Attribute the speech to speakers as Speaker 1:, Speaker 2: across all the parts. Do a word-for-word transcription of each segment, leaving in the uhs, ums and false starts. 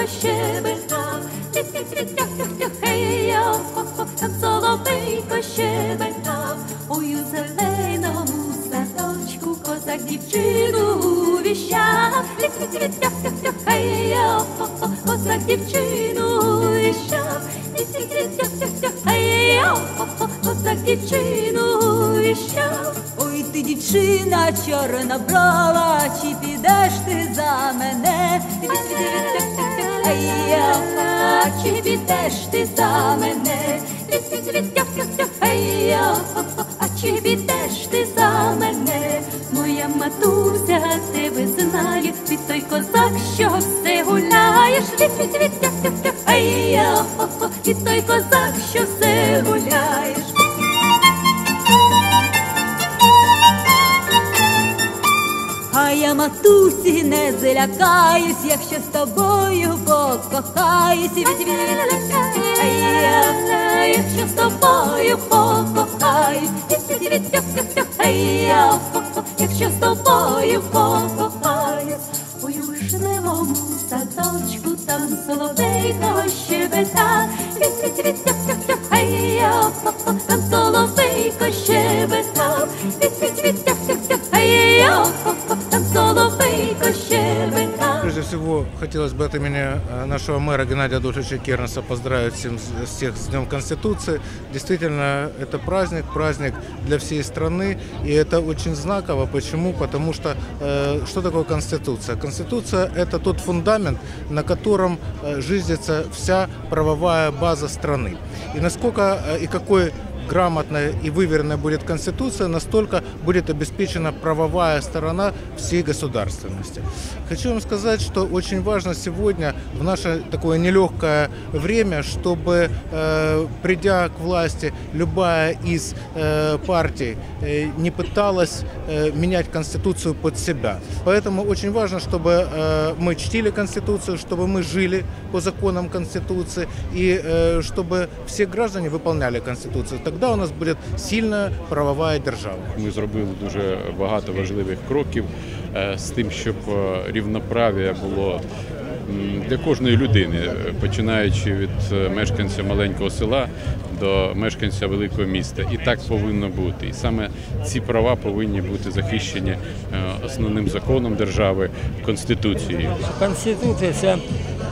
Speaker 1: щебетав, тих-тих-тих-тях-тях-тях, хей-я, хо-хо, там соловейко щебетав. Ой, у зеленому садочку козак дівчину увіщав, тих-тих-тих-тях-тях-тях, хей-я, хо-хо, козак дівчину увіщав, тих-тих-тих-тях-тях-тях, хей-я, хо-хо, козак дівчину увіщав.
Speaker 2: Ой, ти, дівчина, чорна брова, чи підеш ти за мене?
Speaker 1: Ей-я, чи підеш ти за мене? Ей-я, а чи підеш ти за мене? Моя матуся тебе знає, ти той козак, що все гуляєш. Ей-я, ти той козак, що все гуляєш.
Speaker 2: А я, матусі, не злякаюсь, якщо з тобою покохаюсь.
Speaker 1: Ей-я, якщо з тобою покохаюсь. Ей-я, якщо з тобою покохаюсь. Ой, у вишневому садочку там соловейко щебета. Ей-я, там соловейко щебета. Ей-я, там соловейко щебета.
Speaker 3: Прежде всего, хотелось бы от имени нашего мэра Геннадия Адольфовича Кернеса поздравить всем, всех с Днем Конституции. Действительно, это праздник, праздник для всей страны, и это очень знаково. Почему? Потому что э, что такое Конституция? Конституция – это тот фундамент, на котором э, жизнится вся правовая база страны. И насколько э, и какой грамотная и выверенная будет Конституция, настолько будет обеспечена правовая сторона всей государственности. Хочу вам сказать, что очень важно сегодня, в наше такое нелегкое время, чтобы, э, придя к власти, любая из э, партий э, не пыталась э, менять Конституцию под себя. Поэтому очень важно, чтобы э, мы чтили Конституцию, чтобы мы жили по законам Конституции и э, чтобы все граждане выполняли Конституцию. Тогда у нас буде сильна правова держава.
Speaker 4: Ми зробили дуже багато важливих кроків з тим, щоб рівноправ'я було для кожної людини, починаючи від мешканця маленького села до мешканця великого міста. І так повинно бути. І саме ці права повинні бути захищені основним законом держави – Конституцією.
Speaker 5: Конституція – це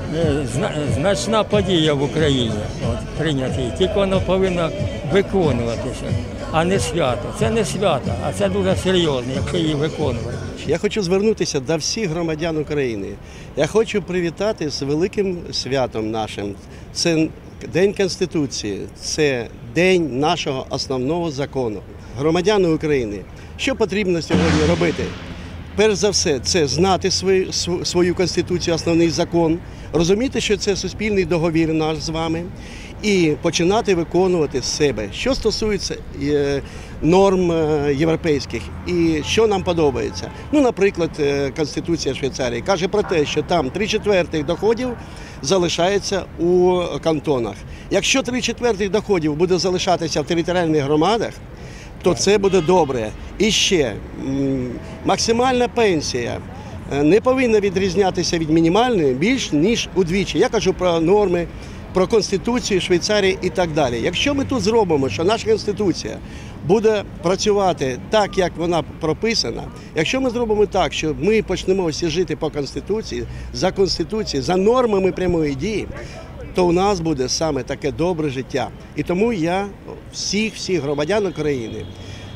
Speaker 5: значна подія в Україні, от, прийняти її. Тільки вона повинна виконуватися, а не свято. Це не свято, а це дуже серйозно, якщо її виконувати.
Speaker 6: Я хочу звернутися до всіх громадян України. Я хочу привітати з великим святом нашим. Це День Конституції, це день нашого основного закону. Громадяни України, що потрібно сьогодні робити? Перш за все, це знати свою, свою Конституцію, основний закон, розуміти, що це суспільний договір наш з вами, і починати виконувати себе. Що стосується норм європейських і що нам подобається. Ну, наприклад, Конституція Швейцарії каже про те, що там три четвертих доходів залишається у кантонах. Якщо три четвертих доходів буде залишатися в територіальних громадах, то це буде добре. І ще, максимальна пенсія не повинна відрізнятися від мінімальної більш ніж удвічі. Я кажу про норми, про Конституцію Швейцарії і так далі. Якщо ми тут зробимо, що наша Конституція буде працювати так, як вона прописана, якщо ми зробимо так, що ми почнемо всі жити по Конституції, за Конституцією, за нормами прямої дії, то у нас буде саме таке добре життя. І тому я всіх-всіх громадян України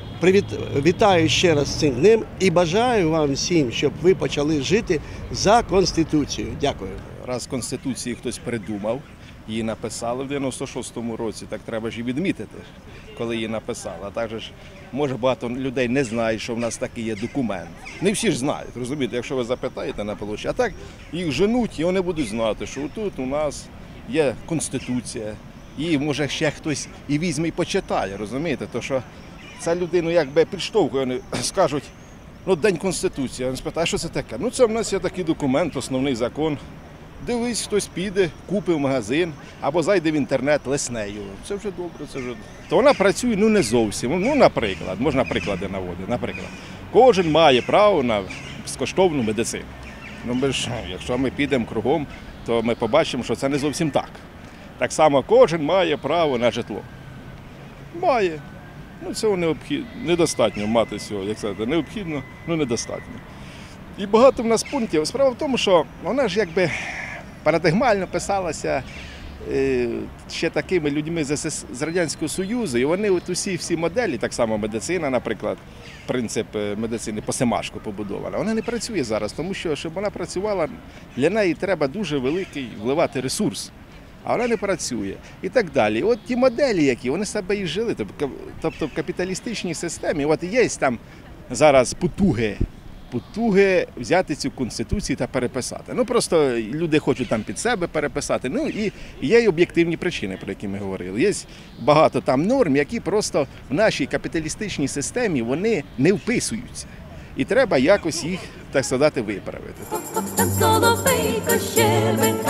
Speaker 6: вітаю ще раз з цим днем і бажаю вам всім, щоб ви почали жити за Конституцією. Дякую.
Speaker 7: Раз Конституції хтось придумав, її написали в дев'яносто шостому році, так треба ж і відмітити, коли її написали. А також, може, багато людей не знають, що в нас такий є документ. Не всі ж знають, розумієте, якщо ви запитаєте на площі. А так їх женуть, і вони будуть знати, що тут у нас є Конституція. І, може, ще хтось і візьме і почитає, розумієте, то що ця людину якби підштовхує, вони скажуть, ну, День Конституції. Він спитає, що це таке? Ну, це в нас є такий документ, основний закон. Дивись, хтось піде, купить в магазин, або зайде в інтернет, лесне його. Це вже добре, це вже... То вона працює, ну, не зовсім. Ну, наприклад, можна приклади наводити. Наприклад, кожен має право на безкоштовну медицину. Ну, ми ж, якщо ми підемо кругом, то ми побачимо, що це не зовсім так. Так само кожен має право на житло. Має. Ну, цього необхідно, недостатньо мати цього, як сказати, необхідно, ну недостатньо. І багато в нас пунктів. Справа в тому, що вона ж якби парадигмально писалася е, ще такими людьми з, ес ес, з Радянського Союзу, і вони от усі всі моделі, так само медицина, наприклад, принцип медицини по Семашку побудована, вона не працює зараз, тому що, щоб вона працювала, для неї треба дуже великий вливати ресурс. А вона не працює і так далі. От ті моделі, які вони себе і жили, тобто в капіталістичній системі, от є там зараз потуги, потуги взяти цю конституцію та переписати. Ну просто люди хочуть там під себе переписати. Ну і є й об'єктивні причини, про які ми говорили. Є багато там норм, які просто в нашій капіталістичній системі вони не вписуються. І треба якось їх, так сказати, виправити.
Speaker 1: Там соловейко щебета.